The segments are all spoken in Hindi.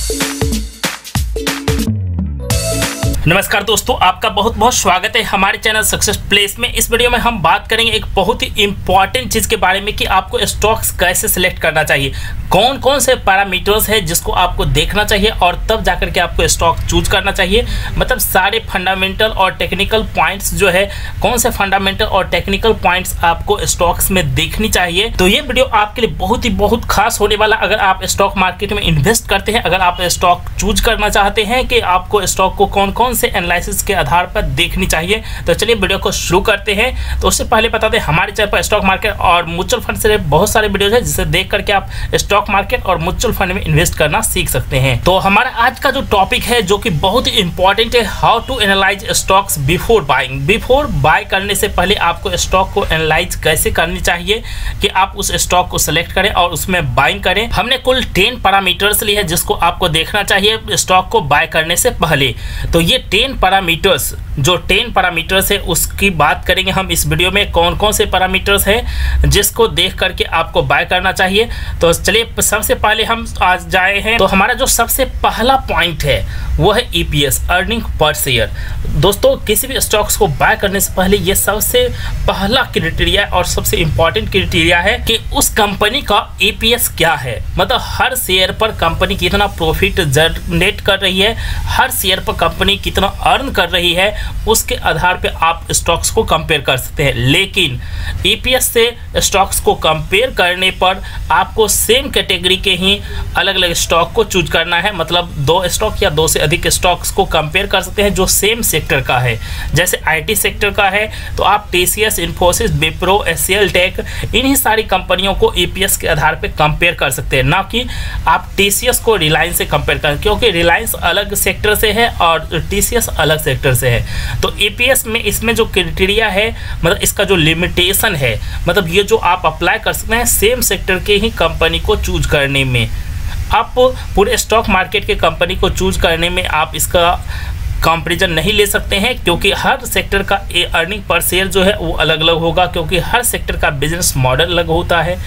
नमस्कार दोस्तों, आपका बहुत बहुत स्वागत है हमारे चैनल सक्सेस प्लेस में। इस वीडियो में हम बात करेंगे एक बहुत ही इंपॉर्टेंट चीज़ के बारे में कि आपको स्टॉक्स कैसे सिलेक्ट करना चाहिए, कौन कौन से पैरामीटर्स है जिसको आपको देखना चाहिए और तब जाकर के आपको स्टॉक चूज करना चाहिए। मतलब सारे फंडामेंटल और टेक्निकल पॉइंट्स जो है, कौन से फंडामेंटल और टेक्निकल पॉइंट्स आपको स्टॉक्स में देखनी चाहिए। तो ये वीडियो आपके लिए बहुत खास होने वाला। अगर आप स्टॉक मार्केट में इन्वेस्ट करते हैं, अगर आप स्टॉक चूज करना चाहते हैं कि आपको स्टॉक को कौन कौन से एनालिसिस के आधार पर देखनी चाहिए, तो चलिए वीडियो को शुरू करते हैं। तो उससे पहले बता दें, हमारे चैनल पर स्टॉक मार्केट और म्यूचुअल फंड से बहुत सारे वीडियोज है जिसे देख करके आप स्टॉक मार्केट और म्यूचुअल फंड में इन्वेस्ट करना सीख सकते हैं। तो हमारा आज का जो टॉपिक है, जो कि बहुत ही इंपॉर्टेंट है, how to analyse stocks before buying. Before buy करने से पहले आपको स्टॉक को एनालाइज कैसे करनी चाहिए कि आप उस स्टॉक को सिलेक्ट करें और उसमें बाइंग करें। हमने कुल 10 पैरामीटर्स लिए हैं जिसको आपको देखना चाहिए स्टॉक को बाय करने से पहले। तो ये 10 पैरामीटर्स, जो 10 पैरामीटर्स है उसकी बात करेंगे हम इस वीडियो में। कौन कौन से पैरामीटर्स हैं जिसको देख करके आपको बाय करना चाहिए। तो चलिए सबसे पहले हम आज जाए हैं। तो हमारा जो सबसे पहला पॉइंट है वो है EPS, अर्निंग पर शेयर। दोस्तों, किसी भी स्टॉक्स को बाय करने से पहले ये सबसे पहला क्राइटेरिया और सबसे इंपॉर्टेंट क्राइटेरिया है कि उस कंपनी का EPS क्या है। मतलब हर शेयर पर कंपनी कितना प्रॉफिट जनरेट कर रही है, हर शेयर पर कंपनी कितना अर्न कर रही है, उसके आधार पे आप स्टॉक्स को कंपेयर कर सकते हैं। लेकिन EPS से स्टॉक्स को कंपेयर करने पर आपको सेम कैटेगरी के ही अलग अलग स्टॉक को चूज करना है। मतलब 2 स्टॉक या 2 से अधिक स्टॉक्स को कंपेयर कर सकते हैं जो सेम सेक्टर का है। जैसे IT सेक्टर का है तो आप TCS, Infosys, Wipro, HCL tech, इन्हीं सारी कंपनियों को EPS के आधार पे कंपेयर कर सकते हैं, ना कि आप TCS को रिलायंस से कंपेयर करें, क्योंकि रिलायंस अलग सेक्टर से है और TCS अलग सेक्टर से है। तो EPS में इसमें जो क्राइटेरिया है, मतलब इसका जो लिमिटेशन है, मतलब ये जो आप अप्लाई कर सकते हैं सेम सेक्टर के ही कंपनी को चूज करने में। आप पूरे स्टॉक मार्केट के कंपनी को चूज करने में आप इसका कंपैरिजन नहीं ले सकते हैं, क्योंकि हर सेक्टर का अर्निंग पर शेयर जो है वो अलग अलग होगा, क्योंकि हर सेक्टर का बिजनेस मॉडल अलग होता है,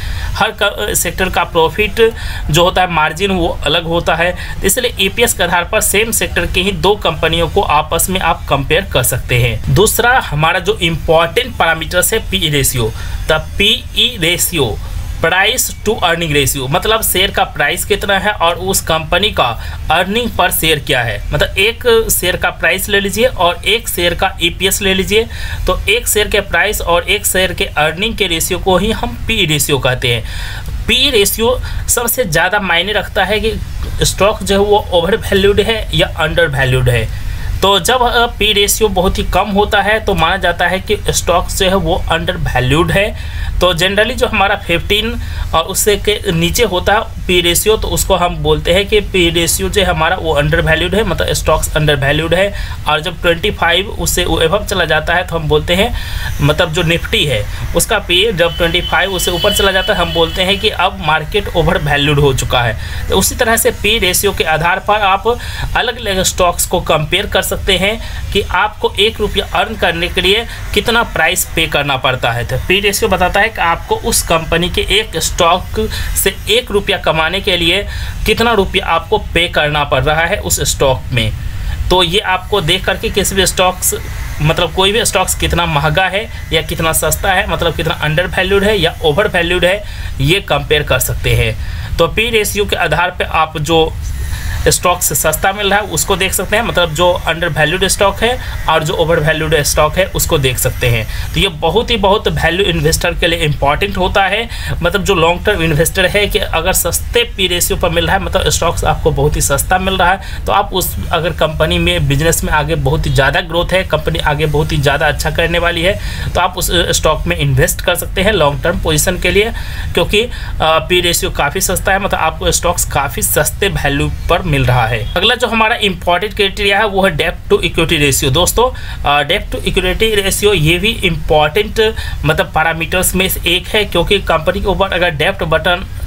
हर सेक्टर का प्रॉफिट जो होता है, मार्जिन, वो अलग होता है। इसलिए EPS के आधार पर सेम सेक्टर के ही 2 कंपनियों को आपस में आप कंपेयर कर सकते हैं। दूसरा हमारा जो इम्पॉर्टेंट पैरामीटर्स है PE रेशियो। तब PE ratio, price to earning ratio, मतलब शेयर का प्राइस कितना है और उस कंपनी का अर्निंग पर शेयर क्या है। मतलब एक शेयर का प्राइस ले लीजिए और एक शेयर का EPS ले लीजिए, तो एक शेयर के प्राइस और एक शेयर के अर्निंग के रेशियो को ही हम PE रेशियो कहते हैं। PE रेशियो सबसे ज़्यादा मायने रखता है कि स्टॉक जो है वो ओवर वैल्यूड है या अंडर वैल्यूड है। तो जब PE रेशियो बहुत ही कम होता है तो माना जाता है कि स्टॉक जो है वो अंडर वैल्यूड है। तो जनरली जो हमारा 15 और उससे के नीचे होता है PE रेशियो, तो उसको हम बोलते हैं कि PE रेशियो जो है हमारा वो अंडर वैल्यूड है, मतलब स्टॉक्स अंडर वैल्यूड है। और जब 25 उससे एबव चला जाता है तो हम बोलते हैं, मतलब जो निफ्टी है उसका PE जब 25 उससे ऊपर चला जाता है हम बोलते हैं कि अब मार्केट ओवर वैल्यूड हो चुका है। तो उसी तरह से PE रेशियो के आधार पर आप अलग अलग स्टॉक्स को कंपेयर कर सकते हैं कि आपको 1 रुपया अर्न करने के लिए कितना प्राइस पे करना पड़ता है। तो PE रेशियो बताता है कि आपको उस कंपनी के एक स्टॉक से 1 रुपया कमाने के लिए कितना रुपया आपको पे करना पड़ रहा है उस स्टॉक में। तो ये आपको देख करके किसी भी स्टॉक्स, मतलब कोई भी स्टॉक्स कितना महंगा है या कितना सस्ता है, मतलब कितना अंडर वैल्यूड है या ओवर वैल्यूड है, ये कंपेयर कर सकते हैं। तो PE रेशियो के आधार पे आप जो स्टॉक से सस्ता मिल रहा है उसको देख सकते हैं, मतलब जो अंडर वैल्यूड स्टॉक है, और जो ओवर वैल्यूड स्टॉक है उसको देख सकते हैं। तो ये बहुत वैल्यू इन्वेस्टर के लिए इंपॉर्टेंट होता है। मतलब जो लॉन्ग टर्म इन्वेस्टर है कि अगर सस्ते PE रेशियो पर मिल रहा है, मतलब स्टॉक्स आपको बहुत ही सस्ता मिल रहा है, तो आप उस अगर कंपनी में बिजनेस में आगे बहुत ही ज़्यादा ग्रोथ है, कंपनी आगे बहुत ही ज़्यादा अच्छा करने वाली है, तो आप उस स्टॉक में इन्वेस्ट कर सकते हैं लॉन्ग टर्म पोजिशन के लिए, क्योंकि PE रेशियो काफ़ी सस्ता है, मतलब आपको स्टॉक्स काफ़ी सस्ते वैल्यू पर मिल रहा है। अगला जो हमारा इंपॉर्टेंट क्राइटेरिया है वो है डेब्ट टू इक्विटी रेशियो। दोस्तों, डेब्ट टू इक्विटी रेशियो ये भी इंपॉर्टेंट मतलब पैरामीटर्स में से एक है, क्योंकि कंपनी के ऊपर अगर डेब्ट बटन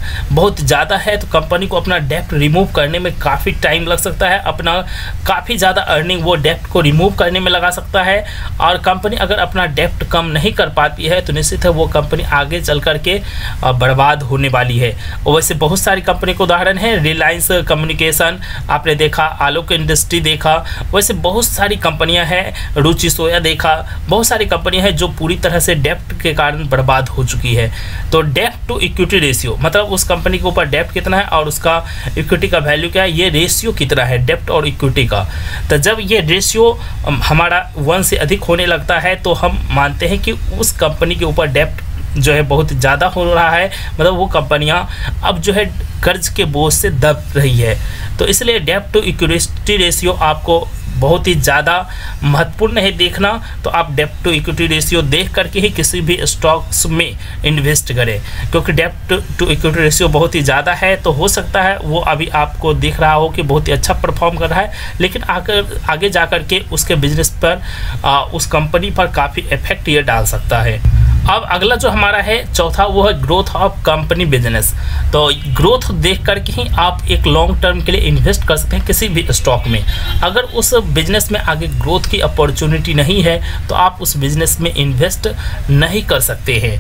बहुत ज़्यादा है तो कंपनी को अपना डेप्ट रिमूव करने में काफ़ी टाइम लग सकता है, अपना काफ़ी ज़्यादा अर्निंग वो डेप्ट को रिमूव करने में लगा सकता है। और कंपनी अगर अपना डेप्ट कम नहीं कर पाती है तो निश्चित है वो कंपनी आगे चल करके बर्बाद होने वाली है। और वैसे बहुत सारी कंपनी के उदाहरण है, रिलायंस कम्युनिकेशन आपने देखा, आलोक इंडस्ट्री देखा, वैसे बहुत सारी कंपनियां हैं, रुचि सोया देखा, बहुत सारी कंपनियां हैं जो पूरी तरह से डेप्ट के कारण बर्बाद हो चुकी है। तो डेप्ट टू इक्विटी रेशियो मतलब उस कंपनी के ऊपर डेप्ट कितना है और उसका इक्विटी का वैल्यू क्या है, ये रेशियो कितना है डेप्ट और इक्विटी का। तो जब ये रेशियो हमारा 1 से अधिक होने लगता है तो हम मानते हैं कि उस कंपनी के ऊपर डेप्ट जो है बहुत ज़्यादा हो रहा है, मतलब वो कंपनियां अब जो है कर्ज के बोझ से दब रही है। तो इसलिए डेप्ट टू इक्विटी रेशियो आपको बहुत ही ज़्यादा महत्वपूर्ण है देखना। तो आप डेप्ट टू इक्विटी रेशियो देख करके ही किसी भी स्टॉक्स में इन्वेस्ट करें, क्योंकि डेप्ट टू इक्विटी रेशियो बहुत ही ज़्यादा है तो हो सकता है वो अभी आपको दिख रहा हो कि बहुत ही अच्छा परफॉर्म कर रहा है, लेकिन आगे जा कर के उसके बिजनेस पर उस कंपनी पर काफ़ी इफेक्ट ये डाल सकता है। अब अगला जो हमारा है चौथा वो है ग्रोथ ऑफ कंपनी बिजनेस। तो ग्रोथ देख करके ही आप एक लॉन्ग टर्म के लिए इन्वेस्ट कर सकते हैं किसी भी स्टॉक में। अगर उस बिजनेस में आगे ग्रोथ की अपॉर्चुनिटी नहीं है तो आप उस बिजनेस में इन्वेस्ट नहीं कर सकते हैं।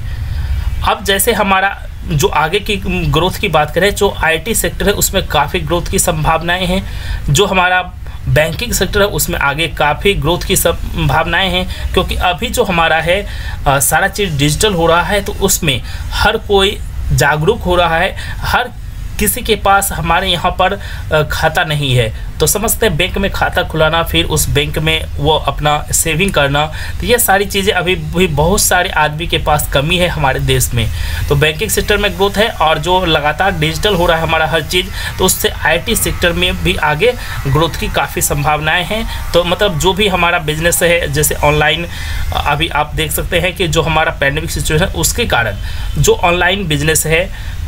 अब जैसे हमारा जो आगे की ग्रोथ की बात करें, जो IT सेक्टर है उसमें काफ़ी ग्रोथ की संभावनाएं हैं, जो हमारा बैंकिंग सेक्टर है उसमें आगे काफ़ी ग्रोथ की संभावनाएं हैं, क्योंकि अभी जो हमारा है सारा चीज़ डिजिटल हो रहा है तो उसमें हर कोई जागरूक हो रहा है, हर किसी के पास हमारे यहाँ पर खाता नहीं है तो समझते हैं बैंक में खाता खुलाना, फिर उस बैंक में वो अपना सेविंग करना, तो ये सारी चीज़ें अभी भी बहुत सारे आदमी के पास कमी है हमारे देश में। तो बैंकिंग सेक्टर में ग्रोथ है और जो लगातार डिजिटल हो रहा है हमारा हर चीज़, तो उससे IT सेक्टर में भी आगे ग्रोथ की काफ़ी संभावनाएं हैं। तो मतलब जो भी हमारा बिजनेस है, जैसे ऑनलाइन अभी आप देख सकते हैं कि जो हमारा पैंडेमिक सिचुएशन उसके कारण जो ऑनलाइन बिजनेस है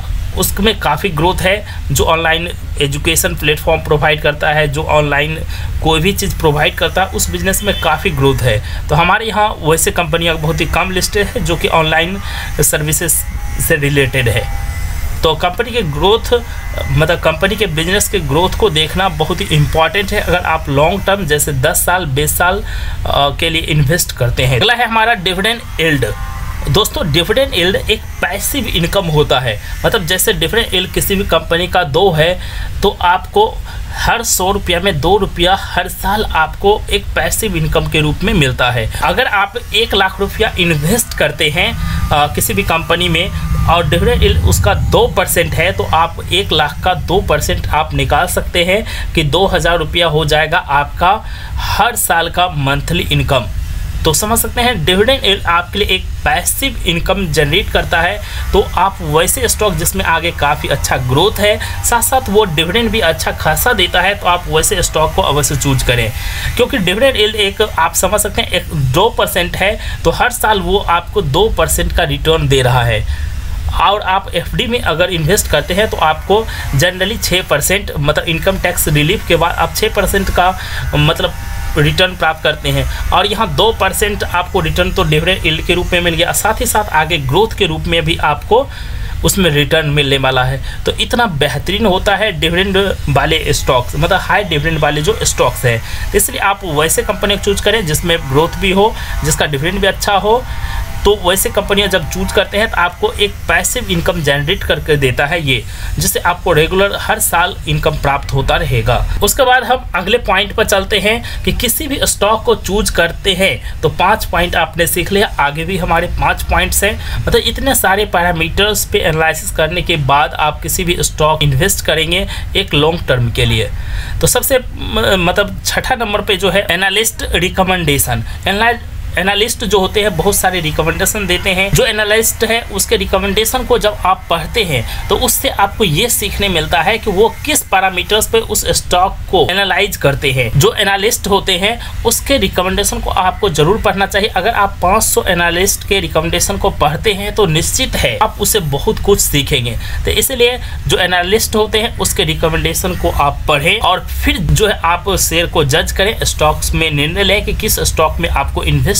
उसमें काफ़ी ग्रोथ है, जो ऑनलाइन एजुकेशन प्लेटफॉर्म प्रोवाइड करता है, जो ऑनलाइन कोई भी चीज़ प्रोवाइड करता है उस बिज़नेस में काफ़ी ग्रोथ है। तो हमारे यहाँ वैसे कंपनियाँ बहुत ही कम लिस्टेड है जो कि ऑनलाइन सर्विसेज से रिलेटेड है। तो कंपनी के ग्रोथ मतलब कंपनी के बिजनेस के ग्रोथ को देखना बहुत ही इम्पॉर्टेंट है अगर आप लॉन्ग टर्म जैसे 10 साल 20 साल के लिए इन्वेस्ट करते हैं। अगला है हमारा डिविडेंड यील्ड। दोस्तों डिविडेंड यील्ड एक पैसिव इनकम होता है, मतलब जैसे डिविडेंड यील्ड किसी भी कंपनी का 2 है तो आपको हर 100 रुपया में 2 रुपया हर साल आपको एक पैसिव इनकम के रूप में मिलता है। अगर आप 1 लाख रुपया इन्वेस्ट करते हैं किसी भी कंपनी में और डिविडेंड यील्ड उसका 2% है तो आप 1 लाख का 2% आप निकाल सकते हैं कि 2000 रुपया हो जाएगा आपका हर साल का मंथली इनकम। तो समझ सकते हैं डिविडेंड यील्ड आपके लिए एक पैसिव इनकम जनरेट करता है। तो आप वैसे स्टॉक जिसमें आगे काफ़ी अच्छा ग्रोथ है, साथ साथ वो डिविडेंड भी अच्छा खासा देता है, तो आप वैसे स्टॉक को अवश्य चूज करें, क्योंकि डिविडेंड यील्ड एक आप समझ सकते हैं एक 2% है तो हर साल वो आपको 2% का रिटर्न दे रहा है। और आप FD में अगर इन्वेस्ट करते हैं तो आपको जनरली 6% मतलब इनकम टैक्स रिलीफ के बाद आप 6% का मतलब रिटर्न प्राप्त करते हैं। और यहाँ 2% आपको रिटर्न तो डिविडेंड यील्ड के रूप में मिल गया, साथ ही साथ आगे ग्रोथ के रूप में भी आपको उसमें रिटर्न मिलने वाला है। तो इतना बेहतरीन होता है डिविडेंड वाले स्टॉक्स, मतलब हाई डिविडेंड वाले जो स्टॉक्स हैं। इसलिए आप वैसे कंपनी चूज करें जिसमें ग्रोथ भी हो, जिसका डिविडेंड भी अच्छा हो। तो वैसे कंपनियां जब चूज करते हैं तो आपको एक पैसिव इनकम जनरेट करके देता है ये, जिससे आपको रेगुलर हर साल इनकम प्राप्त होता रहेगा। उसके बाद हम अगले पॉइंट पर चलते हैं कि किसी भी स्टॉक को चूज करते हैं तो 5 पॉइंट आपने सीख लिया, आगे भी हमारे 5 पॉइंट्स हैं। मतलब इतने सारे पैरामीटर्स पे एनालिसिस करने के बाद आप किसी भी स्टॉक इन्वेस्ट करेंगे एक लॉन्ग टर्म के लिए। तो सबसे मतलब 6ठा नंबर पे जो है एनालिस्ट रिकमेंडेशन। एनालिस्ट जो होते हैं बहुत सारे रिकमेंडेशन देते हैं। जो एनालिस्ट है उसके रिकमेंडेशन को जब आप पढ़ते हैं तो उससे आपको ये सीखने मिलता है कि वो किस पैरामीटर्स पे उस स्टॉक को एनालाइज करते हैं। जो एनालिस्ट होते हैं उसके रिकमेंडेशन को आपको जरूर पढ़ना चाहिए। अगर आप 500 एनालिस्ट के रिकमेंडेशन को पढ़ते हैं तो निश्चित है आप उससे बहुत कुछ सीखेंगे। तो इसलिए जो एनालिस्ट होते हैं उसके रिकमेंडेशन को आप पढ़ें और फिर जो है आप शेयर को जज करें, स्टॉक्स में निर्णय लें कि किस स्टॉक में आपको इन्वेस्ट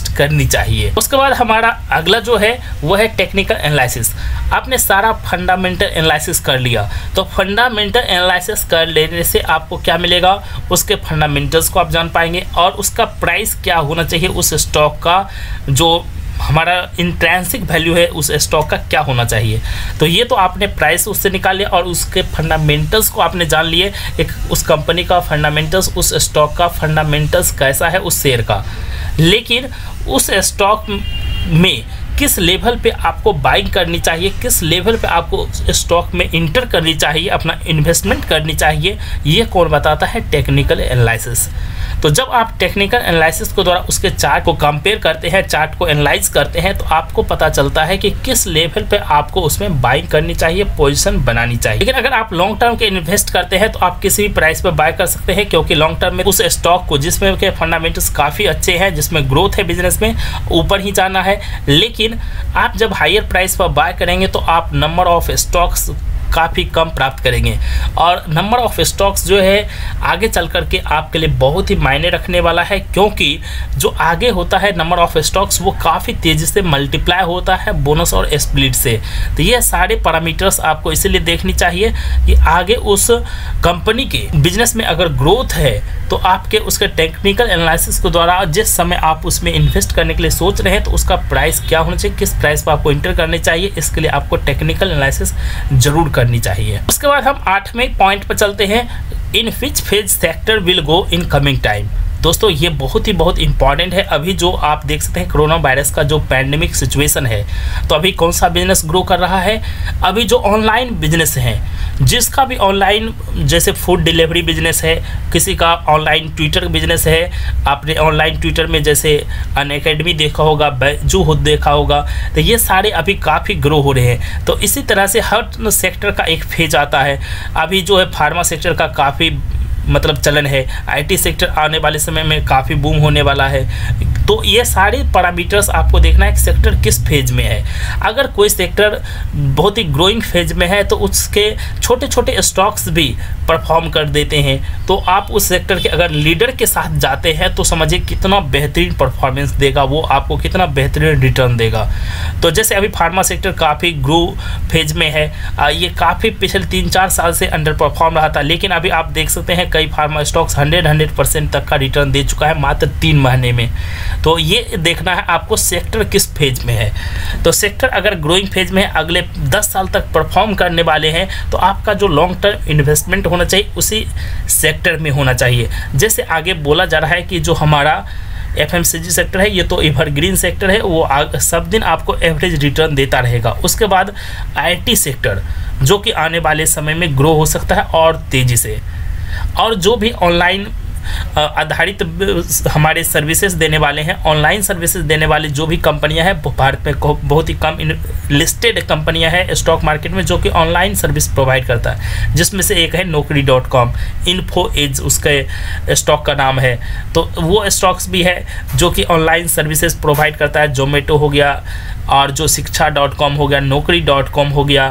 इन्वेस्ट करनी चाहिए। उसके बाद हमारा अगला जो है वो है टेक्निकल एनालिसिस। आपने सारा फंडामेंटल एनालिसिस कर लिया, तो फंडामेंटल एनालिसिस कर लेने से आपको क्या मिलेगा, उसके फंडामेंटल्स को आप जान पाएंगे और उसका प्राइस क्या होना चाहिए, उस स्टॉक का जो हमारा इंट्रिंसिक वैल्यू है उस स्टॉक का क्या होना चाहिए। तो ये तो आपने प्राइस उससे निकाल लिया और उसके फंडामेंटल्स को आपने जान लिए, एक उस कंपनी का फंडामेंटल्स, उस स्टॉक का फंडामेंटल्स कैसा है उस शेयर का। लेकिन उस स्टॉक में किस लेवल पे आपको बाइंग करनी चाहिए, किस लेवल पे आपको स्टॉक में इंटर करनी चाहिए, अपना इन्वेस्टमेंट करनी चाहिए, ये कौन बताता है, टेक्निकल एनालिसिस। तो जब आप टेक्निकल एनालिसिस के द्वारा उसके चार्ट को कंपेयर करते हैं, चार्ट को एनालाइज करते हैं, तो आपको पता चलता है कि किस लेवल पे आपको उसमें बाइंग करनी चाहिए, पोजीशन बनानी चाहिए। लेकिन अगर आप लॉन्ग टर्म के इन्वेस्ट करते हैं तो आप किसी भी प्राइस पर बाय कर सकते हैं, क्योंकि लॉन्ग टर्म में उस स्टॉक को जिसमें के फंडामेंटल्स काफ़ी अच्छे हैं, जिसमें ग्रोथ है बिजनेस में, ऊपर ही जाना है। लेकिन आप जब हायर प्राइस पर बाय करेंगे तो आप नंबर ऑफ स्टॉक्स काफ़ी कम प्राप्त करेंगे और नंबर ऑफ स्टॉक्स जो है आगे चल कर के आपके लिए बहुत ही मायने रखने वाला है, क्योंकि जो आगे होता है नंबर ऑफ स्टॉक्स वो काफ़ी तेज़ी से मल्टीप्लाई होता है बोनस और स्प्लिट से। तो ये सारे पैरामीटर्स आपको इसीलिए देखनी चाहिए कि आगे उस कंपनी के बिजनेस में अगर ग्रोथ है तो आपके उसके टेक्निकल एनालिसिस के द्वारा जिस समय आप उसमें इन्वेस्ट करने के लिए सोच रहे हैं तो उसका प्राइस क्या होना चाहिए, किस प्राइस पर आपको इंटर करनी चाहिए, इसके लिए आपको टेक्निकल एनालिसिस जरूर करनी चाहिए। उसके बाद हम 8वें पॉइंट पर चलते हैं, in which phase sector will go in coming time. दोस्तों ये बहुत इंपॉर्टेंट है। अभी जो आप देख सकते हैं कोरोना वायरस का जो पैंडेमिक सिचुएशन है, तो अभी कौन सा बिजनेस ग्रो कर रहा है, अभी जो ऑनलाइन बिजनेस है, जिसका भी ऑनलाइन जैसे फूड डिलीवरी बिजनेस है, किसी का ऑनलाइन ट्विटर बिजनेस है, आपने ऑनलाइन ट्विटर में जैसे अनअकैडमी देखा होगा, बैजू देखा होगा, तो ये सारे अभी काफ़ी ग्रो हो रहे हैं। तो इसी तरह से हर सेक्टर का एक फेज आता है। अभी जो है फार्मा सेक्टर का काफ़ी मतलब चलन है, आईटी सेक्टर आने वाले समय में काफ़ी बूम होने वाला है। तो ये सारे पैरामीटर्स आपको देखना है कि सेक्टर किस फेज में है। अगर कोई सेक्टर बहुत ही ग्रोइंग फेज में है तो उसके छोटे छोटे स्टॉक्स भी परफॉर्म कर देते हैं, तो आप उस सेक्टर के अगर लीडर के साथ जाते हैं तो समझिए कितना बेहतरीन परफॉर्मेंस देगा, वो आपको कितना बेहतरीन रिटर्न देगा। तो जैसे अभी फार्मा सेक्टर काफ़ी ग्रो फेज में है, ये काफ़ी पिछले 3-4 साल से अंडर परफॉर्म रहा था, लेकिन अभी आप देख सकते हैं कई फार्मा स्टॉक्स 100% तक का रिटर्न दे चुका है मात्र 3 महीने में। तो ये देखना है आपको सेक्टर किस फेज में है। तो सेक्टर अगर ग्रोइंग फेज में है, अगले 10 साल तक परफॉर्म करने वाले हैं, तो आपका जो लॉन्ग टर्म इन्वेस्टमेंट होना चाहिए उसी सेक्टर में होना चाहिए। जैसे आगे बोला जा रहा है कि जो हमारा FMCG सेक्टर है ये तो एवरग्रीन सेक्टर है, वो सब दिन आपको एवरेज रिटर्न देता रहेगा। उसके बाद IT सेक्टर जो कि आने वाले समय में ग्रो हो सकता है और तेज़ी से, और जो भी ऑनलाइन आधारित हमारे सर्विसेज देने वाले हैं, ऑनलाइन सर्विसेज देने वाली जो भी कंपनियां हैं, भारत में बहुत ही कम लिस्टेड कंपनियां हैं स्टॉक मार्केट में जो कि ऑनलाइन सर्विस प्रोवाइड करता है, जिसमें से एक है Naukri.com, इन्फो एज उसके स्टॉक का नाम है। तो वो स्टॉक्स भी है जो कि ऑनलाइन सर्विसेज प्रोवाइड करता है। जोमेटो हो गया, और जो शिक्षा.com हो गया, Naukri.com हो गया,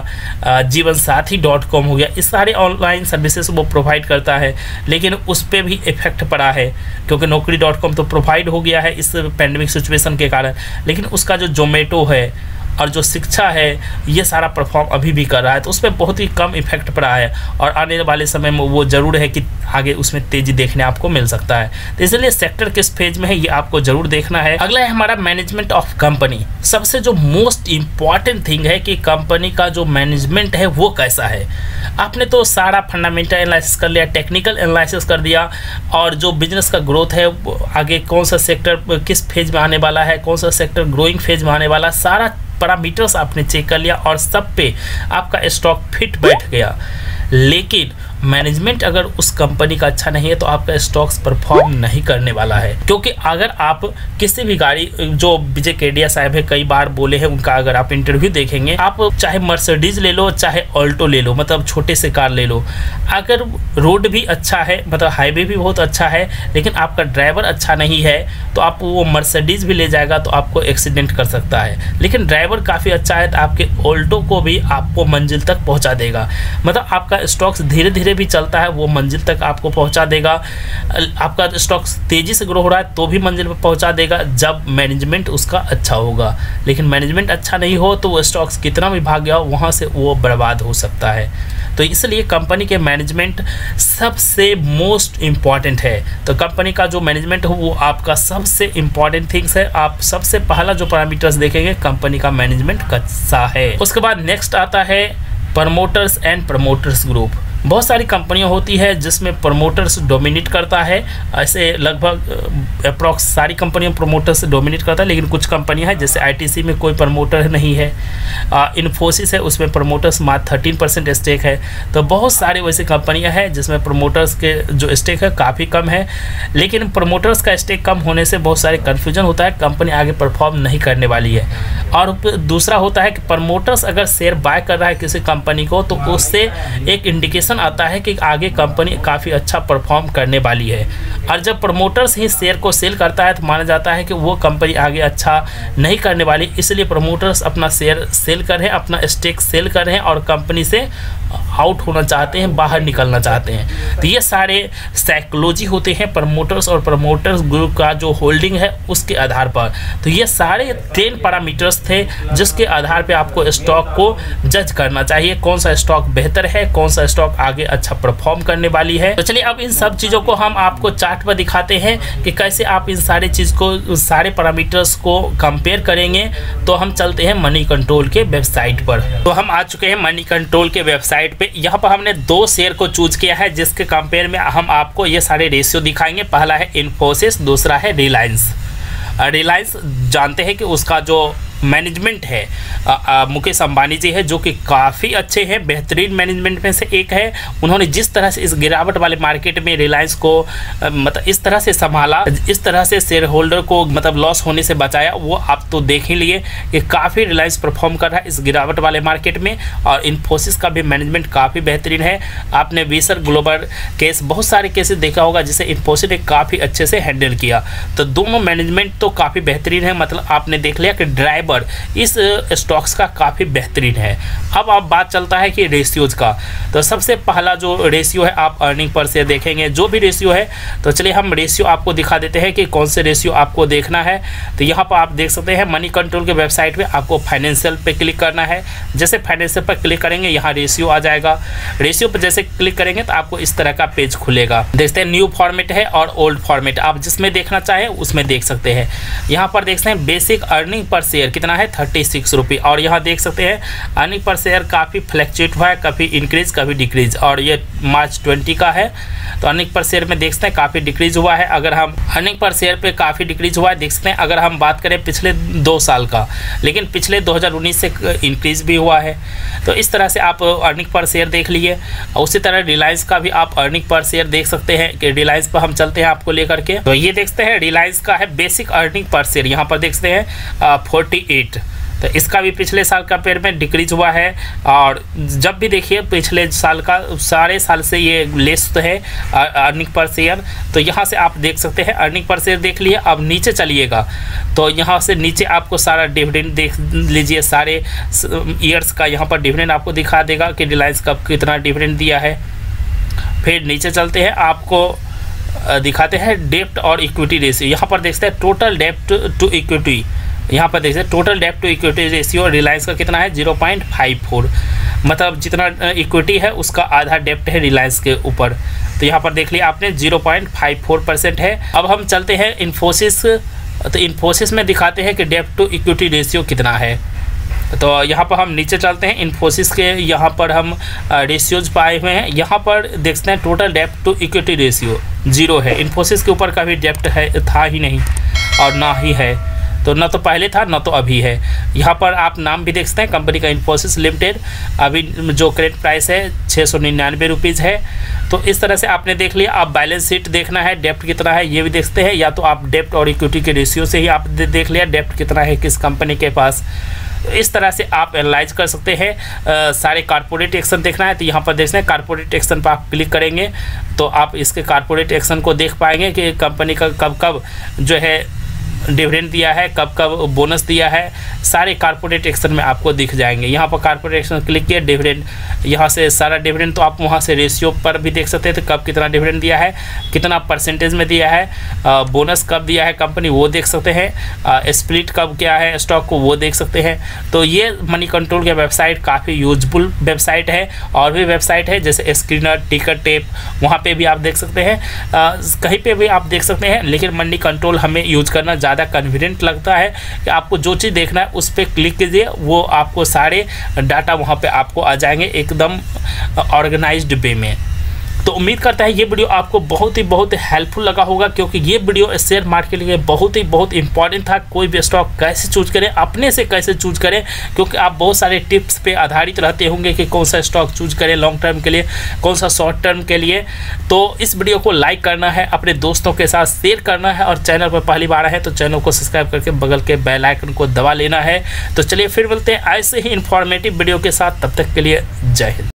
जीवनसाथी.com हो गया, इस सारे ऑनलाइन सर्विसेज वो प्रोवाइड करता है। लेकिन उस पर भी इफेक्ट पड़ा है क्योंकि Naukri.com तो प्रोवाइड हो गया है इस पैंडेमिक सिचुएशन के कारण, लेकिन उसका जो जोमेटो है और जो शिक्षा है ये सारा परफॉर्म अभी भी कर रहा है, तो उस पर बहुत ही कम इफेक्ट पड़ा है और आने वाले समय में वो ज़रूर है कि आगे उसमें तेज़ी देखने आपको मिल सकता है। तो इसलिए सेक्टर किस फेज में है ये आपको ज़रूर देखना है। अगला है हमारा मैनेजमेंट ऑफ कंपनी। सबसे जो मोस्ट इम्पॉर्टेंट थिंग है कि कंपनी का जो मैनेजमेंट है वो कैसा है। आपने तो सारा फंडामेंटल एनालिसिस कर लिया, टेक्निकल एनालिसिस कर दिया, और जो बिजनेस का ग्रोथ है आगे कौन सा सेक्टर किस फेज में आने वाला है, कौन सा सेक्टर ग्रोइंग फेज में आने वाला, सारा पैरामीटर्स आपने चेक कर लिया और सब पे आपका स्टॉक फिट बैठ गया। लेकिन मैनेजमेंट अगर उस कंपनी का अच्छा नहीं है तो आपका स्टॉक्स परफॉर्म नहीं करने वाला है। क्योंकि अगर आप किसी भी गाड़ी, जो विजय केडिया साहब है कई बार बोले हैं, उनका अगर आप इंटरव्यू देखेंगे, आप चाहे मर्सिडीज ले लो चाहे ऑल्टो ले लो, मतलब छोटे से कार ले लो, अगर रोड भी अच्छा है, मतलब हाईवे भी बहुत अच्छा है, लेकिन आपका ड्राइवर अच्छा नहीं है तो आप वो मर्सिडीज भी ले जाएगा तो आपको एक्सीडेंट कर सकता है। लेकिन ड्राइवर काफ़ी अच्छा है तो आपके ऑल्टो को भी आपको मंजिल तक पहुँचा देगा। मतलब आपका स्टॉक्स धीरे धीरे धीरे भी चलता है वो मंजिल तक आपको पहुंचा देगा। आपका स्टॉक तेज़ी से ग्रो हो रहा है तो भी मंजिल पर पहुंचा देगा जब मैनेजमेंट उसका अच्छा होगा। लेकिन मैनेजमेंट अच्छा नहीं हो तो वो स्टॉक्स कितना भी भाग गया हो वहाँ से वो बर्बाद हो सकता है। तो इसलिए कंपनी के मैनेजमेंट सबसे मोस्ट इम्पॉर्टेंट है। तो कंपनी का जो मैनेजमेंट हो वो आपका सबसे इम्पॉर्टेंट थिंग्स है। आप सबसे पहला जो पैरामीटर्स देखेंगे कंपनी का मैनेजमेंट कैसा है। उसके बाद नेक्स्ट आता है प्रमोटर्स एंड प्रमोटर्स ग्रुप। बहुत सारी कंपनियां होती है जिसमें प्रमोटर्स डोमिनेट करता है। ऐसे लगभग अप्रॉक्स सारी कंपनियां प्रमोटर्स डोमिनेट करता है, लेकिन कुछ कंपनियां हैं जैसे आईटीसी में कोई प्रमोटर नहीं है। इन्फोसिस है उसमें प्रमोटर्स मात्र 13% स्टेक है। तो बहुत सारी वैसी कंपनियां हैं जिसमें प्रमोटर्स के जो स्टेक है काफ़ी कम है। लेकिन प्रमोटर्स का स्टेक कम होने से बहुत सारे कन्फ्यूजन होता है, कंपनी आगे परफॉर्म नहीं करने वाली है। और दूसरा होता है कि प्रमोटर्स अगर शेयर बाय कर रहा है किसी कंपनी को तो उससे एक इंडिकेशन आता है कि आगे कंपनी काफ़ी अच्छा परफॉर्म करने वाली है। और जब प्रमोटर्स ही शेयर को सेल करता है तो माना जाता है कि वो कंपनी आगे अच्छा नहीं करने वाली, इसलिए प्रमोटर्स अपना शेयर सेल कर रहे हैं, अपना स्टेक सेल कर रहे हैं और कंपनी से आउट होना चाहते हैं, बाहर निकलना चाहते हैं। तो ये सारे साइकोलॉजी होते हैं प्रमोटर्स और प्रमोटर्स ग्रुप का जो होल्डिंग है उसके आधार पर। तो ये सारे 10 पैरामीटर्स थे जिसके आधार पे आपको स्टॉक को जज करना चाहिए, कौन सा स्टॉक बेहतर है, कौन सा स्टॉक आगे अच्छा परफॉर्म करने वाली है। तो चलिए अब इन सब चीज़ों को हम आपको चार्ट पर दिखाते हैं कि कैसे आप इन सारे चीज़ को, सारे पैरामीटर्स को कंपेयर करेंगे। तो हम चलते हैं मनी कंट्रोल के वेबसाइट पर। तो हम आ चुके हैं मनी कंट्रोल के वेबसाइट पे। यहाँ पर हमने 2 शेयर को चूज किया है जिसके कंपेयर में हम आपको ये सारे रेशियो दिखाएंगे। पहला है इन्फोसिस, दूसरा है रिलायंस। रिलायंस जानते हैं कि उसका जो मैनेजमेंट है मुकेश अंबानी जी है जो कि काफ़ी अच्छे हैं, बेहतरीन मैनेजमेंट में से एक है। उन्होंने जिस तरह से इस गिरावट वाले मार्केट में रिलायंस को मतलब इस तरह से संभाला, इस तरह से शेयर होल्डर को मतलब लॉस होने से बचाया, वो आप तो देख ही लिए कि काफ़ी रिलायंस परफॉर्म कर रहा है इस गिरावट वाले मार्केट में। और इन्फोसिस का भी मैनेजमेंट काफ़ी बेहतरीन है। आपने वीसर ग्लोबल केस, बहुत सारे केसेस देखा होगा जिसे इन्फोसिस ने काफ़ी अच्छे से हैंडल किया। तो दोनों मैनेजमेंट तो काफ़ी बेहतरीन है। मतलब आपने देख लिया कि ड्राइवर इस स्टॉक्स का काफ़ी बेहतरीन है। अब आप बात चलता है कि रेशियोज का। तो सबसे पहला जो रेशियो है आप अर्निंग पर शेयर देखेंगे, जो भी रेशियो है। तो चलिए हम रेशियो आपको दिखा देते हैं कि कौन से रेशियो आपको देखना है। तो यहाँ पर आप देख सकते हैं मनी कंट्रोल के वेबसाइट पे आपको फाइनेंशियल पे क्लिक करना है। जैसे फाइनेंशियल पर क्लिक करेंगे यहाँ रेशियो आ जाएगा। रेशियो पर जैसे क्लिक करेंगे तो आपको इस तरह का पेज खुलेगा। देखते हैं न्यू फॉर्मेट है और ओल्ड फॉर्मेट, आप जिसमें देखना चाहें उसमें देख सकते हैं। यहाँ पर देख सकते हैं बेसिक अर्निंग पर शेयर कितना है 36 रुपये। और यहाँ देख सकते हैं अर्निंग पर शेयर काफ़ी फ्लैक्चुएट हुआ है, कभी इंक्रीज कभी डिक्रीज। और ये मार्च 20 का है। तो अर्निंग पर शेयर में देख सकते हैं काफ़ी डिक्रीज हुआ है। अगर हम अर्निंग पर शेयर पे काफ़ी डिक्रीज हुआ है देख सकते हैं। अगर हम बात करें पिछले 2 साल का, लेकिन पिछले 2019 से इंक्रीज भी हुआ है। तो इस तरह से आप अर्निंग पर शेयर देख लिए। उसी तरह रिलायंस का भी आप अर्निंग पर शेयर देख सकते हैं कि रिलायंस पर हम चलते हैं आपको लेकर के। तो ये देखते हैं रिलायंस का है बेसिक अर्निंग पर शेयर, यहाँ पर देखते हैं 48। तो इसका भी पिछले साल कंपेयर में डिक्रीज हुआ है। और जब भी देखिए पिछले साल का सारे साल से ये लेस है अर्निंग पर शेयर। तो यहाँ से आप देख सकते हैं अर्निंग पर शेयर देख लिए। अब नीचे चलिएगा तो यहाँ से नीचे आपको सारा डिविडेंड देख लीजिए, सारे ईयर्स का यहाँ पर डिविडेंड आपको दिखा देगा कि रिलायंस कब कितना डिविडेंड दिया है। फिर नीचे चलते हैं आपको दिखाते हैं डेप्ट और इक्विटी रेशियो। यहाँ पर देखते हैं टोटल डेप्ट टू इक्विटी, यहाँ पर देखते हैं टोटल डेप्ट टू इक्विटी रेशियो रिलायंस का कितना है 0.54। मतलब जितना इक्विटी है उसका आधा डेप्ट है रिलायंस के ऊपर। तो यहाँ पर देख लिया आपने 0.54% है। अब हम चलते हैं इन्फोसिस। तो इन्फोसिस में दिखाते हैं कि डेप्ट टू इक्विटी रेशियो कितना है। तो यहाँ पर हम नीचे चलते हैं इन्फोसिस के, यहाँ पर हम रेशियोज पाए हुए हैं। यहाँ पर देखते हैं टोटल डेप्ट टू इक्विटी रेशियो 0 है। इन्फोसिस के ऊपर कभी डेप्ट है था ही नहीं और ना ही है। तो ना तो पहले था ना तो अभी है। यहाँ पर आप नाम भी देख सकते हैं कंपनी का इन्फोसिस लिमिटेड। अभी जो करेंट प्राइस है 699 रुपीज़ है। तो इस तरह से आपने देख लिया। आप बैलेंस शीट देखना है डेप्ट कितना है ये भी देखते हैं, या तो आप डेप्ट और इक्विटी के रेशियो से ही आप देख लिया डेप्ट कितना है किस कंपनी के पास। तो इस तरह से आप एनालाइज कर सकते हैं। सारे कारपोरेट एक्शन देखना है तो यहाँ पर देखते हैं कारपोरेट एक्शन पर आप क्लिक करेंगे तो आप इसके कारपोरेट एक्शन को देख पाएंगे कि कंपनी का कब कब जो है डिविडेंड दिया है, कब कब बोनस दिया है, सारे कॉर्पोरेट एक्शन में आपको दिख जाएंगे। यहाँ पर कॉर्पोरेट एक्शन क्लिक किया, डिविडेंड यहाँ से सारा डिविडेंड, तो आप वहाँ से रेशियो पर भी देख सकते हैं, तो कब कितना डिविडेंड दिया है, कितना परसेंटेज में दिया है, बोनस कब दिया है कंपनी वो देख सकते हैं, स्प्लिट कब क्या है स्टॉक को वो देख सकते हैं। तो ये मनी कंट्रोल की वेबसाइट काफ़ी यूजफुल वेबसाइट है। और भी वेबसाइट है जैसे स्क्रीनर, टिकर टेप, वहाँ पे भी आप देख सकते हैं, कहीं पे भी आप देख सकते हैं। लेकिन मनी कंट्रोल हमें यूज करना ज़्यादा कन्वीनियंट लगता है कि आपको जो चीज़ देखना है उस पर क्लिक कीजिए, वो आपको सारे डाटा वहाँ पे आपको आ जाएंगे एकदम ऑर्गेनाइज्ड वे में। तो उम्मीद करता है ये वीडियो आपको बहुत ही हेल्पफुल लगा होगा, क्योंकि ये वीडियो शेयर मार्केट के लिए बहुत इंपॉर्टेंट था। कोई भी स्टॉक कैसे चूज करें, अपने से कैसे चूज करें, क्योंकि आप बहुत सारे टिप्स पे आधारित रहते होंगे कि कौन सा स्टॉक चूज करें लॉन्ग टर्म के लिए, कौन सा शॉर्ट टर्म के लिए। तो इस वीडियो को लाइक करना है, अपने दोस्तों के साथ शेयर करना है, और चैनल पर पहली बार है तो चैनल को सब्सक्राइब करके बगल के बेल आइकन को दबा लेना है। तो चलिए फिर मिलते हैं ऐसे ही इंफॉर्मेटिव वीडियो के साथ, तब तक के लिए जय हिंद।